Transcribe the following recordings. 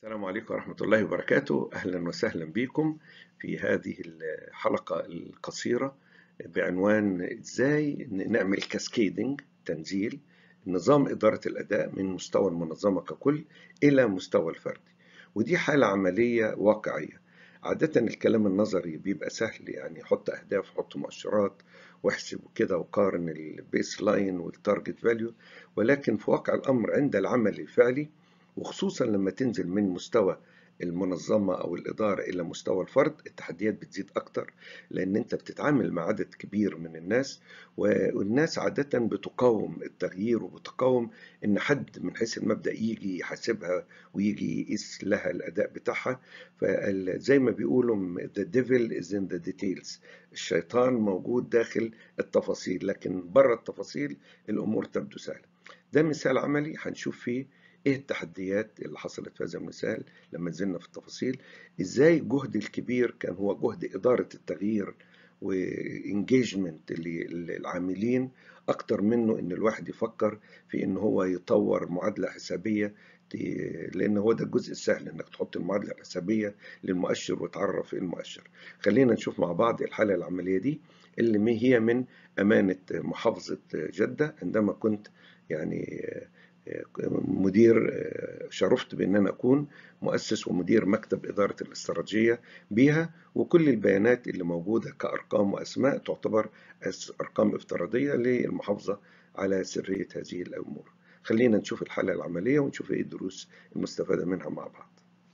السلام عليكم ورحمة الله وبركاته. أهلا وسهلا بكم في هذه الحلقة القصيرة بعنوان إزاي نعمل كاسكيدنج، تنزيل نظام إدارة الأداء من مستوى المنظمة ككل إلى مستوى الفردي. ودي حالة عملية واقعية. عادة الكلام النظري بيبقى سهل، يعني حط أهداف، حط مؤشرات واحسب كده وقارن البيس لاين والتارجت فاليو، ولكن في واقع الأمر عند العمل الفعلي، وخصوصا لما تنزل من مستوى المنظمة أو الإدارة إلى مستوى الفرد، التحديات بتزيد أكتر، لأن أنت بتتعامل مع عدد كبير من الناس، والناس عادة بتقاوم التغيير وبتقاوم إن حد من حيث المبدأ يجي يحاسبها ويجي يقيس لها الأداء بتاعها. فزي ما بيقولوا the devil is in the details، الشيطان موجود داخل التفاصيل، لكن بره التفاصيل الأمور تبدو سهلة. ده مثال عملي هنشوف فيه ايه التحديات اللي حصلت في هذا المثال لما نزلنا في التفاصيل. ازاي الجهد الكبير كان هو جهد إدارة التغيير وانجيجمنت للعاملين، اكتر منه ان الواحد يفكر في ان هو يطور معادلة حسابية، لان هو ده الجزء السهل، انك تحط المعادلة الحسابية للمؤشر وتعرف ايه المؤشر. خلينا نشوف مع بعض الحالة العملية دي اللي هي من أمانة محافظة جدة. عندما كنت يعني مدير، شرفت بأن أنا أكون مؤسس ومدير مكتب إدارة الاستراتيجية بيها، وكل البيانات اللي موجودة كأرقام وأسماء تعتبر أرقام افتراضية للمحافظة على سرية هذه الأمور. خلينا نشوف الحالة العملية ونشوف إيه الدروس المستفادة منها مع بعض.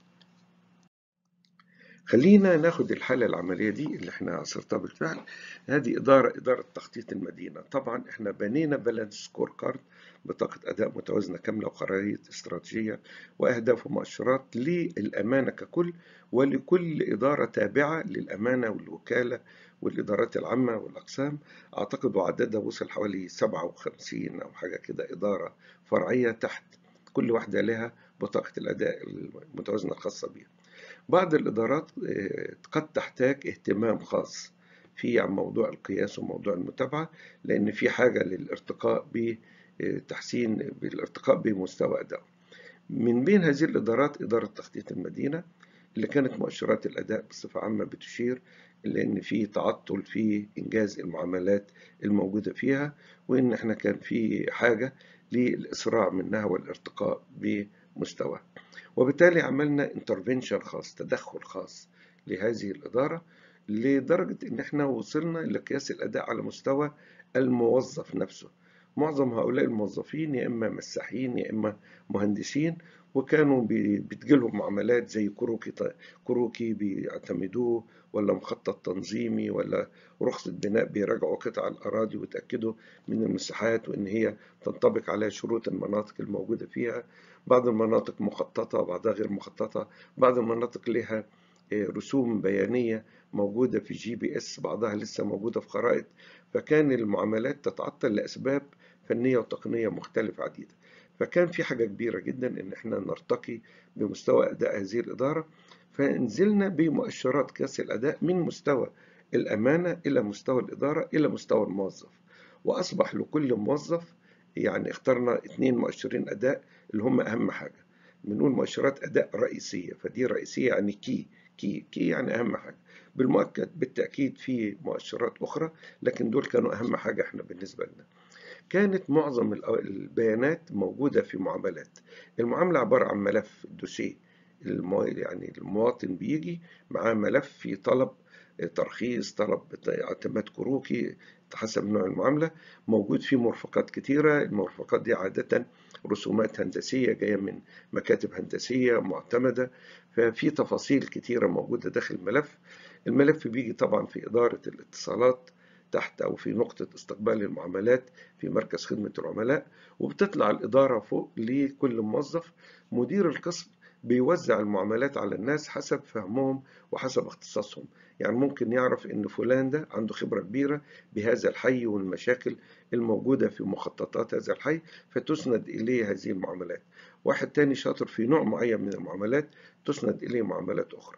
خلينا ناخد الحالة العملية دي اللي احنا عصرتها بالفعل. هذه إدارة تخطيط المدينة. طبعا احنا بنينا بالانس سكور كارد، بطاقة أداء متوازنة كاملة وخرائط استراتيجية وأهداف ومؤشرات للأمانة ككل، ولكل إدارة تابعة للأمانة والوكالة والإدارات العامة والأقسام. أعتقد وعددها وصل حوالي 57 أو حاجة كده إدارة فرعية تحت كل واحدة لها بطاقة الأداء المتوازنة الخاصة بها. بعض الإدارات قد تحتاج اهتمام خاص في موضوع القياس وموضوع المتابعة، لأن في حاجة للارتقاء بالارتقاء بمستوى أداء. من بين هذه الإدارات إدارة تخطيط المدينة، اللي كانت مؤشرات الأداء بصفة عامة بتشير لأن في تعطل في إنجاز المعاملات الموجودة فيها، وإن إحنا كان في حاجة للإسراع منها والارتقاء بمستوى. وبالتالي عملنا انترفنشن خاص، تدخل خاص لهذه الإدارة، لدرجة إن إحنا وصلنا لقياس الأداء على مستوى الموظف نفسه. معظم هؤلاء الموظفين يا إما مساحين يا إما مهندسين، وكانوا بتجيلهم معاملات زي كروكي بيعتمدوه، ولا مخطط تنظيمي، ولا رخصة بناء بيراجعوا قطع الأراضي وتأكدوا من المساحات وإن هي تنطبق عليها شروط المناطق الموجودة فيها. بعض المناطق مخططة، بعضها غير مخططة، بعض المناطق لها رسوم بيانية موجودة في GPS، بعضها لسه موجودة في خرائط. فكان المعاملات تتعطل لأسباب فنية وتقنية مختلفة عديدة. فكان في حاجة كبيرة جدا إن احنا نرتقي بمستوى أداء هذه الإدارة، فنزلنا بمؤشرات قياس الأداء من مستوى الأمانة إلى مستوى الإدارة إلى مستوى الموظف. وأصبح لكل موظف، يعني اخترنا 2 مؤشرين أداء اللي هم أهم حاجة. بنقول مؤشرات أداء رئيسية، فدي رئيسية يعني كي يعني أهم حاجة. بالمؤكد بالتأكيد في مؤشرات أخرى، لكن دول كانوا أهم حاجة احنا بالنسبة لنا. كانت معظم البيانات موجودة في معاملات. المعاملة عبارة عن ملف دوسيه، يعني المواطن بيجي معاه ملف في طلب ترخيص، طلب اعتماد كروكي حسب نوع المعاملة. موجود فيه مرفقات كتيرة. المرفقات دي عادة رسومات هندسية جاية من مكاتب هندسية معتمدة، ففي تفاصيل كتيرة موجودة داخل الملف. الملف بيجي طبعا في إدارة الاتصالات تحت، أو في نقطة استقبال المعاملات في مركز خدمة العملاء، وبتطلع الإدارة فوق لكل موظف. مدير القسم بيوزع المعاملات على الناس حسب فهمهم وحسب اختصاصهم. يعني ممكن يعرف إن فلان ده عنده خبرة كبيرة بهذا الحي والمشاكل الموجودة في مخططات هذا الحي، فتسند إليه هذه المعاملات. واحد تاني شاطر في نوع معين من المعاملات، تسند إليه معاملات أخرى.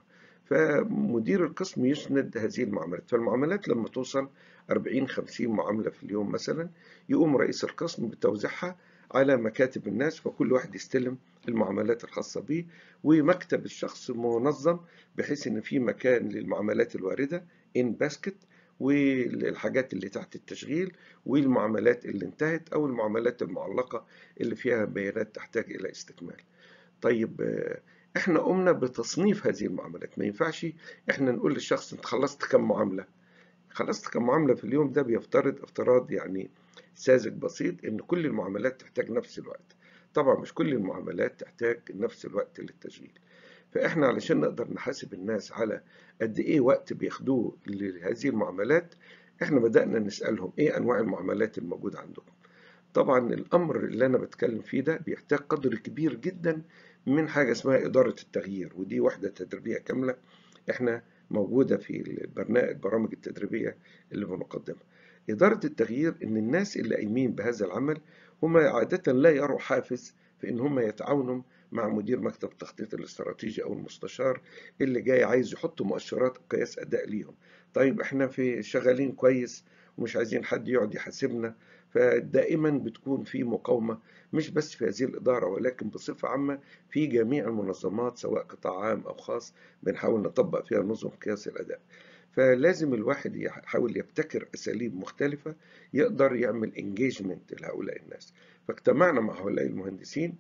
فمدير القسم يسند هذه المعاملات. فالمعاملات لما توصل 40-50 معاملة في اليوم مثلا، يقوم رئيس القسم بتوزيعها على مكاتب الناس، فكل واحد يستلم المعاملات الخاصة به، ومكتب الشخص منظم بحيث ان في مكان للمعاملات الواردة ان باسكت، والحاجات اللي تحت التشغيل، والمعاملات اللي انتهت او المعاملات المعلقة اللي فيها بيانات تحتاج الى استكمال. طيب احنا قمنا بتصنيف هذه المعاملات. ما ينفعش احنا نقول للشخص انت خلصت كم معاملة. خلصت كم معاملة في اليوم ده بيفترض افتراض يعني ساذج بسيط ان كل المعاملات تحتاج نفس الوقت. طبعا مش كل المعاملات تحتاج نفس الوقت للتشغيل. فاحنا علشان نقدر نحاسب الناس على قد ايه وقت بياخدوه لهذه المعاملات، احنا بدأنا نسألهم ايه انواع المعاملات الموجودة عندكم. طبعا الأمر اللي أنا بتكلم فيه ده بيحتاج قدر كبير جدا من حاجة اسمها إدارة التغيير، ودي وحدة تدريبية كاملة احنا موجودة في البرامج التدريبية اللي بنقدمها. إدارة التغيير إن الناس اللي قايمين بهذا العمل هم عادة لا يروا حافز في إن هم يتعاونوا مع مدير مكتب التخطيط الاستراتيجي أو المستشار اللي جاي عايز يحط مؤشرات قياس أداء ليهم. طيب احنا في شغالين كويس ومش عايزين حد يقعد يحاسبنا. فدائما بتكون في مقاومة مش بس في هذه الإدارة ولكن بصفة عامة في جميع المنظمات سواء قطاع عام أو خاص بنحاول نطبق فيها نظم قياس الأداء. فلازم الواحد يحاول يبتكر أساليب مختلفة يقدر يعمل انجيجمنت لهؤلاء الناس. فاجتمعنا مع هؤلاء المهندسين،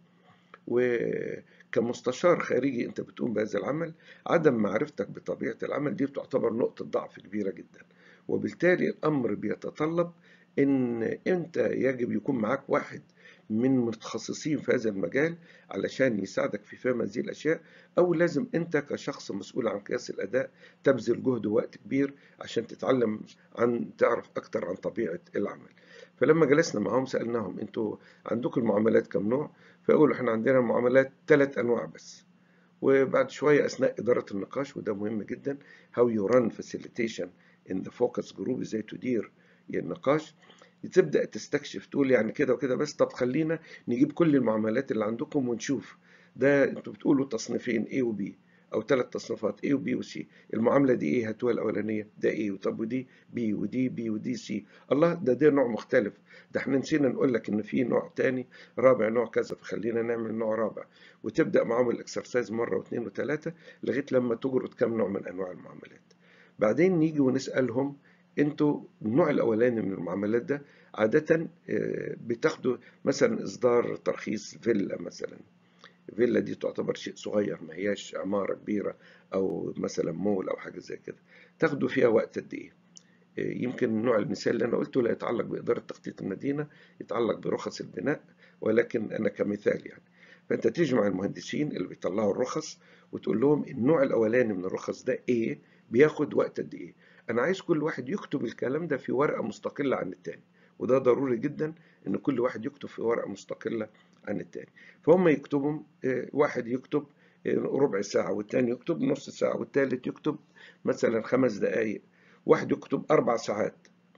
وكمستشار خارجي انت بتقوم بهذا العمل، عدم معرفتك بطبيعة العمل دي بتعتبر نقطة ضعف كبيرة جدا، وبالتالي الأمر بيتطلب ان انت يجب يكون معاك واحد من متخصصين في هذا المجال علشان يساعدك في فهم هذه الأشياء، أو لازم أنت كشخص مسؤول عن قياس الأداء تبذل جهد ووقت كبير عشان تتعلم تعرف أكتر عن طبيعة العمل. فلما جلسنا معهم سألناهم أنتوا عندكم المعاملات كم نوع؟ فيقولوا احنا عندنا المعاملات 3 أنواع بس. وبعد شوية أثناء إدارة النقاش، وده مهم جدا، how you run facilitation in the focus group، ازاي تدير النقاش، تبدأ تستكشف تقول يعني كده وكده بس، طب خلينا نجيب كل المعاملات اللي عندكم ونشوف. ده انتوا بتقولوا تصنيفين A و B أو 3 تصنيفات A و B و C. المعاملة دي إيه؟ هاتوها الأولانية ده A، وطب ودي B ودي B ودي C. الله، ده نوع مختلف. ده احنا نسينا نقول لك إن في نوع تاني رابع، نوع كذا، فخلينا نعمل نوع رابع. وتبدأ معاهم الإكسرسايز مرة واثنين وثلاثة لغاية لما تجرد كم نوع من أنواع المعاملات. بعدين نيجي ونسألهم انتوا النوع الاولاني من المعاملات ده عادة بتاخدوا مثلا اصدار ترخيص فيلا مثلا. فيلا دي تعتبر شيء صغير، ما هياش عمارة كبيرة او مثلا مول او حاجة زي كده. تاخدوا فيها وقت قد ايه؟ يمكن النوع المثال اللي انا قلته لا يتعلق بإدارة تخطيط المدينة، يتعلق برخص البناء، ولكن انا كمثال يعني. فانت تجمع المهندسين اللي بيطلعوا الرخص وتقول لهم النوع الاولاني من الرخص ده ايه، بياخد وقت قد ايه. انا عايز كل واحد يكتب الكلام ده في ورقة مستقلة عن التاني، وده ضروري جدا ان كل واحد يكتب في ورقة مستقلة عن التاني. فهم يكتبهم، واحد يكتب ربع ساعة، والتاني يكتب نص ساعة، والتالت يكتب مثلا 5 دقايق، واحد يكتب 4 ساعات.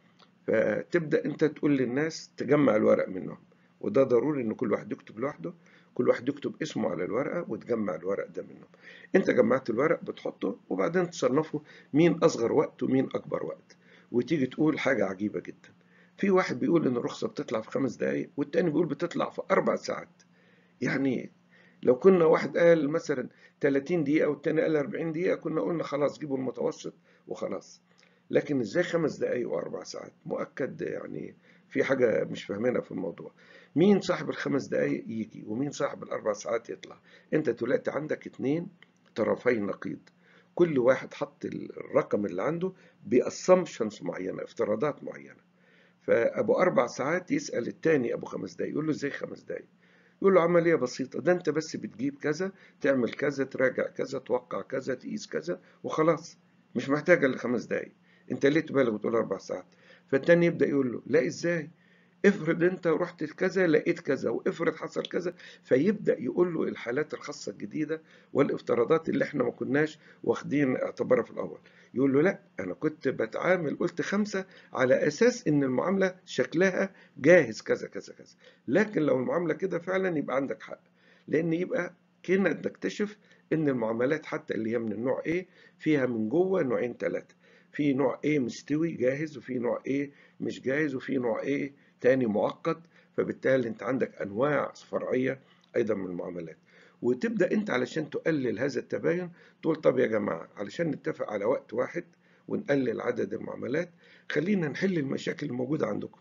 فتبدأ انت تقول للناس تجمع الورق منهم، وده ضروري ان كل واحد يكتب لوحده، كل واحد يكتب اسمه على الورقة وتجمع الورق ده منهم. انت جمعت الورق بتحطه، وبعدين تصنفه مين اصغر وقت ومين اكبر وقت. وتيجي تقول حاجة عجيبة جدا، في واحد بيقول ان الرخصة بتطلع في 5 دقايق، والتاني بيقول بتطلع في 4 ساعات. يعني لو كنا واحد قال مثلا 30 دقيقة والتاني قال 40 دقيقة كنا قلنا خلاص جيبوا المتوسط وخلاص. لكن ازاي 5 دقايق و4 ساعات؟ مؤكد يعني في حاجة مش فاهمينها في الموضوع. مين صاحب ال5 دقايق يجي ومين صاحب ال4 ساعات يطلع؟ انت دلوقتي عندك 2 طرفي نقيض، كل واحد حط الرقم اللي عنده بأسامبشنز معينة، افتراضات معينة. فأبو 4 ساعات يسأل التاني أبو 5 دقايق يقول له ازاي 5 دقايق؟ يقول له عملية بسيطة، ده انت بس بتجيب كذا، تعمل كذا، تراجع كذا، توقع كذا، تقيس كذا، وخلاص. مش محتاجة الا 5 دقايق. انت ليه تبالغ وتقول 4 ساعات؟ فالتاني يبدأ يقول له لا ازاي، افرض انت رحت كذا لقيت كذا، وافرض حصل كذا. فيبدأ يقول له الحالات الخاصة الجديدة والافتراضات اللي احنا ما كناش واخدين اعتبارها في الاول. يقول له لا، انا كنت بتعامل قلت 5 على اساس ان المعاملة شكلها جاهز كذا كذا كذا، لكن لو المعاملة كده فعلا يبقى عندك حق. لان يبقى كنا نكتشف ان المعاملات حتى اللي هي من النوع A فيها من جوه نوعين 3. في نوع A مستوي جاهز، وفي نوع A مش جاهز، وفي نوع A تاني معقد. فبالتالي انت عندك انواع فرعية ايضا من المعاملات. وتبدأ انت علشان تقلل هذا التباين تقول طب يا جماعة علشان نتفق على وقت واحد ونقلل عدد المعاملات، خلينا نحل المشاكل الموجودة عندكم.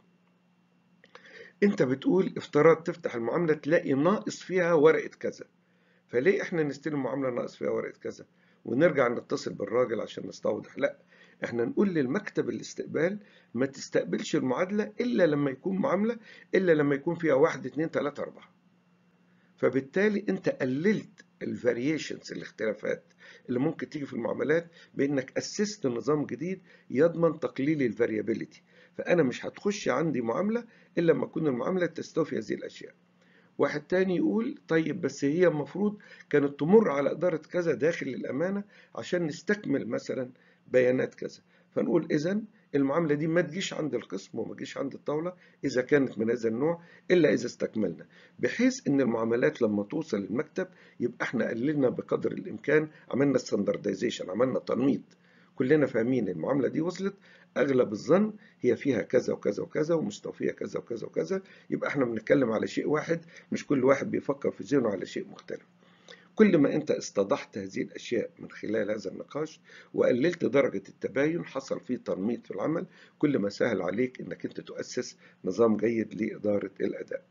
انت بتقول افتراض تفتح المعاملة تلاقي ناقص فيها ورقة كذا، فليه احنا نستلم معاملة ناقص فيها ورقة كذا ونرجع نتصل بالراجل عشان نستوضح؟ لا، احنا نقول للمكتب الاستقبال ما تستقبلش المعادلة الا لما يكون معاملة، الا لما يكون فيها 1 2 3 4. فبالتالي انت قللت الفاريشنز الاختلافات اللي ممكن تيجي في المعاملات بانك اسست نظام جديد يضمن تقليل الفاريابيليتي. فانا مش هتخش عندي معاملة الا لما تكون المعاملة تستوفي هذه الاشياء. واحد تاني يقول طيب بس هي المفروض كانت تمر على إدارة كذا داخل الأمانة عشان نستكمل مثلا بيانات كذا. فنقول إذن المعاملة دي ما تجيش عند القسم وما تجيش عند الطاولة إذا كانت من هذا النوع إلا إذا استكملنا، بحيث إن المعاملات لما توصل للمكتب يبقى إحنا قللنا بقدر الإمكان، عملنا ستاندردايزيشن، عملنا تنميط، كلنا فاهمين المعاملة دي وصلت أغلب الظن هي فيها كذا وكذا وكذا ومستوفية كذا وكذا وكذا، يبقى احنا بنتكلم على شيء واحد، مش كل واحد بيفكر في ذهنه على شيء مختلف. كل ما انت استضحت هذه الاشياء من خلال هذا النقاش وقللت درجة التباين حصل فيه تنميط في العمل، كل ما سهل عليك انك انت تؤسس نظام جيد لإدارة الأداء.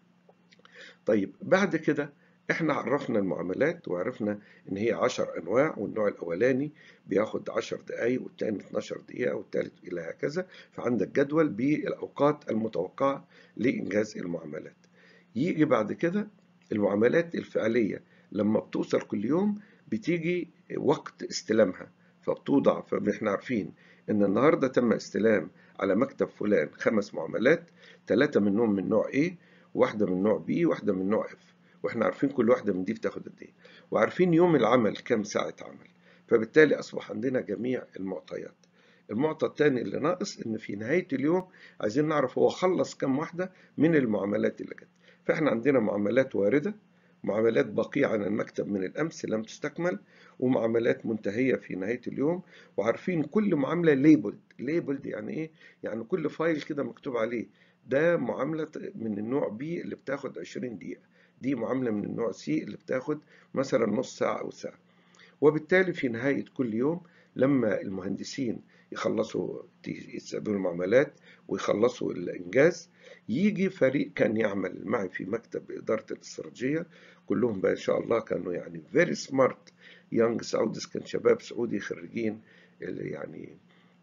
طيب بعد كده احنا عرفنا المعاملات وعرفنا ان هي 10 انواع، والنوع الاولاني بياخد 10 دقايق والتاني 12 دقيقة والتالت الى هكذا. فعندك جدول بالاوقات المتوقعة لانجاز المعاملات. يجي بعد كده المعاملات الفعلية لما بتوصل كل يوم بتيجي وقت استلامها فبتوضع. فاحنا عارفين ان النهاردة تم استلام على مكتب فلان 5 معاملات، 3 منهم من نوع A، واحدة من نوع B، واحدة من نوع F، واحنا عارفين كل واحدة من دي بتاخد قد ايه، وعارفين يوم العمل كام ساعة عمل. فبالتالي أصبح عندنا جميع المعطيات. المعطى الثاني اللي ناقص إن في نهاية اليوم عايزين نعرف هو خلص كام واحدة من المعاملات اللي جت. فإحنا عندنا معاملات واردة، معاملات باقية عن المكتب من الأمس لم تستكمل، ومعاملات منتهية في نهاية اليوم. وعارفين كل معاملة ليبلد يعني إيه؟ يعني كل فايل كده مكتوب عليه ده معاملة من النوع B اللي بتاخد 20 دقيقة، دي معاملة من النوع C اللي بتاخد مثلا نص ساعة أو ساعة. وبالتالي في نهاية كل يوم لما المهندسين يخلصوا يستقبلوا المعاملات ويخلصوا الإنجاز، يجي فريق كان يعمل معي في مكتب إدارة الاستراتيجية، كلهم بقى إن شاء الله كانوا يعني very smart young Saudis، كان شباب سعودي خريجين يعني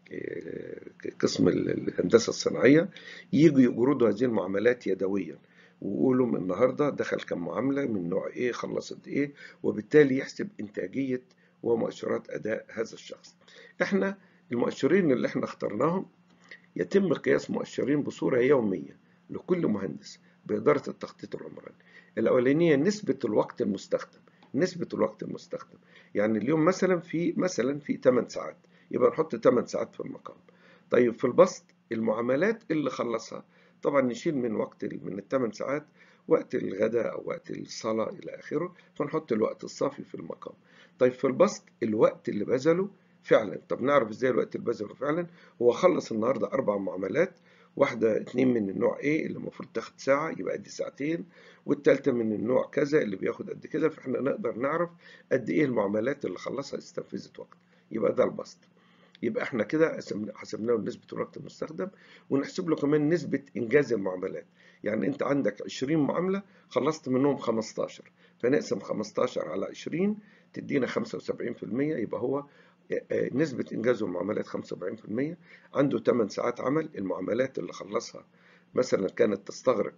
قسم الهندسة الصناعية، يجوا يجردوا هذه المعاملات يدويا ويقولوا من النهاردة دخل كم معاملة من نوع ايه، خلص قد ايه، وبالتالي يحسب انتاجية ومؤشرات اداء هذا الشخص. احنا المؤشرين اللي احنا اخترناهم يتم قياس مؤشرين بصورة يومية لكل مهندس بإدارة التخطيط العمراني. الأولانية نسبة الوقت المستخدم، نسبة الوقت المستخدم يعني اليوم مثلا في 8 ساعات، يبقى نحط 8 ساعات في المقام. طيب في البسط المعاملات اللي خلصها طبعا نشيل من وقت من ال8 ساعات وقت الغداء أو وقت الصلاة إلى آخره، فنحط الوقت الصافي في المقام. طيب في البسط الوقت اللي بذله فعلا. طب نعرف ازاي الوقت اللي بذله فعلا؟ هو خلص النهارده 4 معاملات، واحدة 2 من النوع A اللي المفروض تاخد ساعة يبقى دي ساعتين، والتالتة من النوع كذا اللي بياخد قد كده، فاحنا نقدر نعرف قد ايه المعاملات اللي خلصها استنفذت وقت. يبقى ده البسط. يبقى احنا كده حسبنا له نسبة الوقت المستخدم، ونحسب له كمان نسبة إنجاز المعاملات. يعني أنت عندك 20 معاملة خلصت منهم 15، فنقسم 15 على 20 تدينا 75%، يبقى هو نسبة إنجازه المعاملات 75%. عنده 8 ساعات عمل، المعاملات اللي خلصها مثلا كانت تستغرق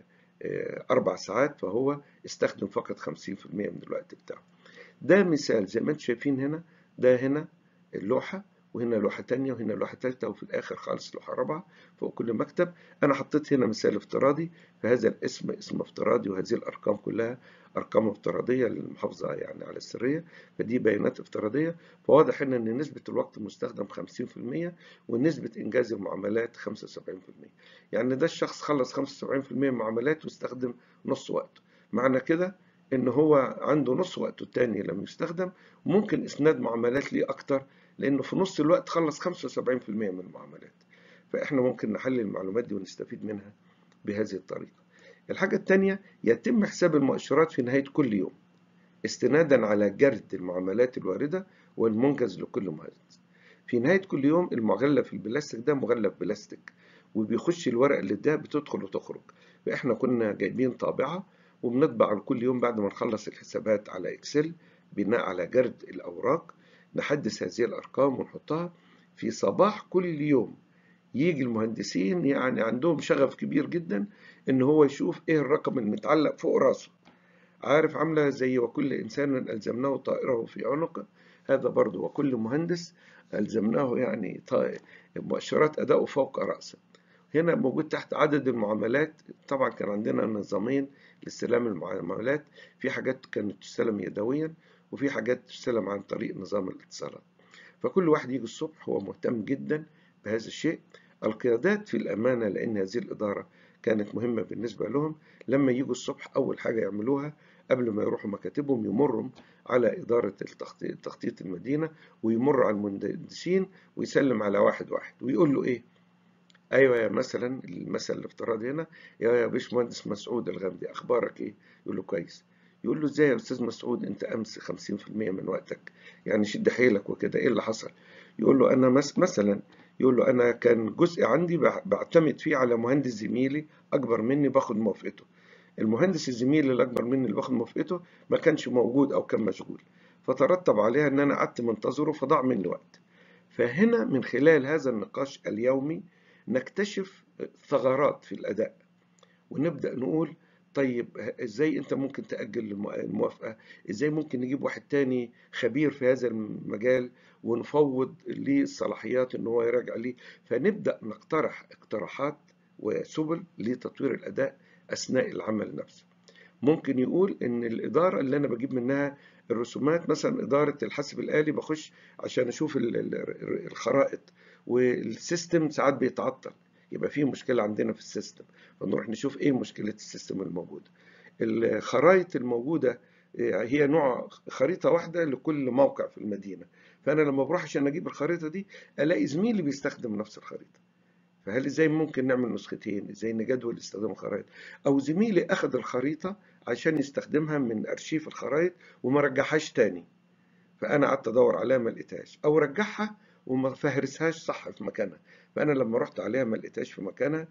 4 ساعات، فهو استخدم فقط 50% من الوقت بتاعه. ده مثال زي ما انتم شايفين هنا، ده هنا اللوحة، وهنا لوحة تانية، وهنا لوحة تالتة، وفي الآخر خالص لوحة رابعة فوق كل مكتب. أنا حطيت هنا مثال افتراضي، فهذا الاسم اسم افتراضي، وهذه الأرقام كلها أرقام افتراضية للمحافظة يعني على السرية، فدي بيانات افتراضية. فواضح هنا إن نسبة الوقت المستخدم 50% ونسبة إنجاز المعاملات 75%. يعني ده الشخص خلص 75% من المعاملات واستخدم نص وقته. معنى كده إن هو عنده نص وقته التاني لم يستخدم، وممكن إسناد معاملات ليه أكتر لأنه في نص الوقت خلص 75% من المعاملات. فإحنا ممكن نحلل المعلومات دي ونستفيد منها بهذه الطريقة. الحاجة التانية، يتم حساب المؤشرات في نهاية كل يوم استنادا على جرد المعاملات الواردة والمنجز لكل مهندس. في نهاية كل يوم المغلف البلاستيك ده مغلف بلاستيك، وبيخش الورق اللي ده بتدخل وتخرج. فإحنا كنا جايبين طابعة وبنطبع كل يوم بعد ما نخلص الحسابات على إكسل بناء على جرد الأوراق، نحدث هذه الأرقام ونحطها في صباح كل يوم. يجي المهندسين يعني عندهم شغف كبير جدا إن هو يشوف إيه الرقم المتعلق فوق راسه. عارف، عاملة زي وكل إنسان ألزمناه طائره في عنقه، هذا برضه وكل مهندس ألزمناه يعني مؤشرات أداؤه فوق رأسه. هنا موجود تحت عدد المعاملات. طبعا كان عندنا نظامين لاستلام المعاملات، في حاجات كانت تستلم يدويا وفي حاجات تستلم عن طريق نظام الاتصالات. فكل واحد يجي الصبح هو مهتم جدا بهذا الشيء. القيادات في الأمانة، لأن هذه الإدارة كانت مهمة بالنسبة لهم، لما يجوا الصبح أول حاجة يعملوها قبل ما يروحوا مكاتبهم يمروا على إدارة تخطيط المدينة، ويمر على المهندسين ويسلم على واحد واحد ويقول له إيه؟ أيوة، يا مثلا المثل الافتراضي هنا، يا باشمهندس مسعود الغامدي، أخبارك إيه؟ يقول له كويس. يقول له إزاي يا أستاذ مسعود أنت أمس 50% من وقتك، يعني شد حيلك وكده، إيه اللي حصل؟ يقول له أنا مثلا، يقول له أنا كان جزء عندي بعتمد فيه على مهندس زميلي أكبر مني باخد موافقته. المهندس الزميل اللي أكبر مني اللي باخد موافقته ما كانش موجود أو كان مشغول، فترتب عليها إن أنا قعدت منتظره فضاع مني وقت. فهنا من خلال هذا النقاش اليومي نكتشف ثغرات في الأداء، ونبدأ نقول طيب ازاي انت ممكن تأجل الموافقة، ازاي ممكن نجيب واحد تاني خبير في هذا المجال ونفوض ليه الصلاحيات ان هو يراجع ليه. فنبدأ نقترح اقتراحات وسبل لتطوير الأداء أثناء العمل نفسه. ممكن يقول ان الإدارة اللي أنا بجيب منها الرسومات، مثلا إدارة الحاسب الآلي، بخش عشان أشوف الخرائط والسيستم ساعات بيتعطل، يبقى في مشكلة عندنا في السيستم، فنروح نشوف ايه مشكلة السيستم الموجودة. الخرائط الموجودة هي نوع خريطة واحدة لكل موقع في المدينة، فأنا لما بروح عشان أجيب الخريطة دي ألاقي زميلي بيستخدم نفس الخريطة. فهل ازاي ممكن نعمل نسختين، ازاي نجدول استخدام الخرائط، او زميلي اخذ الخريطة عشان يستخدمها من ارشيف الخرائط وما رجعهاش تاني، فانا قعدت ادور عليها ما لقيتهاش، او رجعها وما فهرسهاش صح في مكانها، فانا لما رحت عليها ما لقيتهاش في مكانها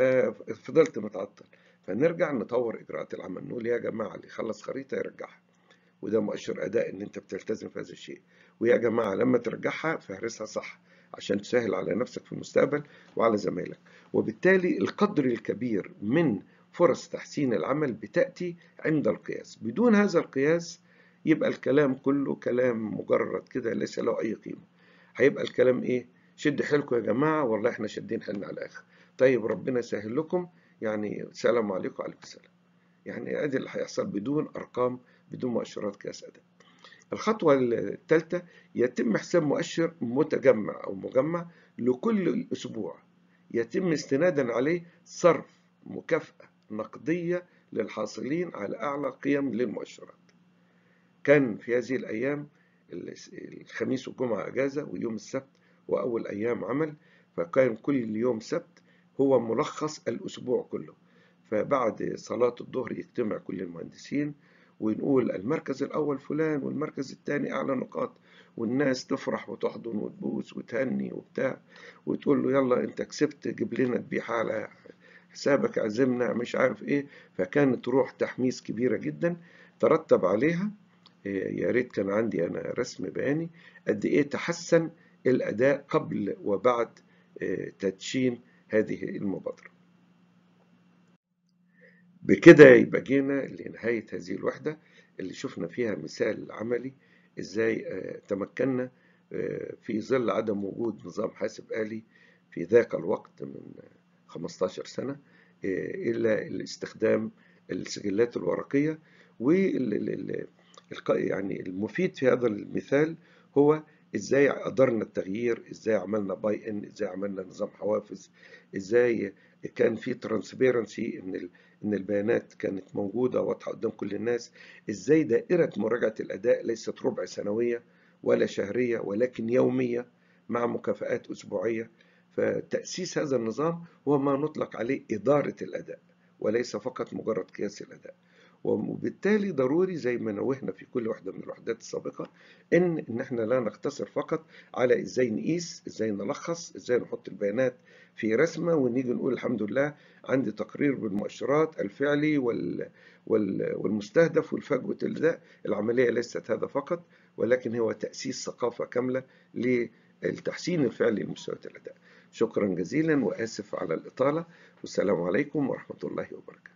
ففضلت متعطل. فنرجع نطور اجراءات العمل، نقول يا جماعة اللي يخلص خريطة يرجعها، وده مؤشر أداء إن أنت بتلتزم في هذا الشيء. ويا جماعة لما ترجعها فهرسها صح عشان تسهل على نفسك في المستقبل وعلى زمايلك. وبالتالي القدر الكبير من فرص تحسين العمل بتأتي عند القياس. بدون هذا القياس يبقى الكلام كله كلام مجرد كده ليس له أي قيمة. هيبقى الكلام إيه؟ شد حيلكم يا جماعة، والله إحنا شادين حيلنا على الآخر. طيب ربنا يسهل لكم، يعني سلام عليكم وعليكم السلام. يعني ادي اللي هيحصل بدون ارقام، بدون مؤشرات قياس اداء. الخطوه الثالثه، يتم حساب مؤشر متجمع او مجمع لكل اسبوع، يتم استنادا عليه صرف مكافأة نقدية للحاصلين على اعلى قيم للمؤشرات. كان في هذه الايام الخميس والجمعه اجازه، ويوم السبت واول ايام عمل، فكان كل يوم سبت هو ملخص الاسبوع كله. فبعد صلاة الظهر يجتمع كل المهندسين ونقول المركز الأول فلان والمركز الثاني أعلى نقاط، والناس تفرح وتحضن وتبوس وتهني وبتاع، وتقول له يلا أنت كسبت، جيب لنا ذبيحة على حسابك، عزمنا مش عارف إيه. فكانت روح تحميس كبيرة جدا ترتب عليها. يا ريت كان عندي أنا رسم بياني قد إيه تحسن الأداء قبل وبعد تدشين هذه المبادرة. بكده يبقى جينا لنهاية هذه الوحدة اللي شفنا فيها مثال عملي ازاي تمكنا في ظل عدم وجود نظام حاسب آلي في ذاك الوقت من 15 سنة إلا الاستخدام السجلات الورقية. يعني المفيد في هذا المثال هو ازاي قدرنا التغيير، ازاي عملنا باي ان، ازاي عملنا نظام حوافز، ازاي كان في ترانسبيرنسي ان البيانات كانت موجودة واضحة قدام كل الناس، ازاي دائرة مراجعة الاداء ليست ربع سنوية ولا شهرية ولكن يومية مع مكافآت اسبوعية. فتأسيس هذا النظام هو ما نطلق عليه إدارة الأداء، وليس فقط مجرد قياس الأداء. وبالتالي ضروري زي ما نوهنا في كل واحدة من الوحدات السابقة إن إحنا لا نقتصر فقط على إزاي نقيس، إزاي نلخص، إزاي نحط البيانات في رسمة ونيجي نقول الحمد لله عندي تقرير بالمؤشرات الفعلي والمستهدف والفجوة الأداء. العملية ليست هذا فقط، ولكن هو تأسيس ثقافة كاملة للتحسين الفعلي لمستويات الأداء. شكرا جزيلا وآسف على الإطالة، والسلام عليكم ورحمة الله وبركاته.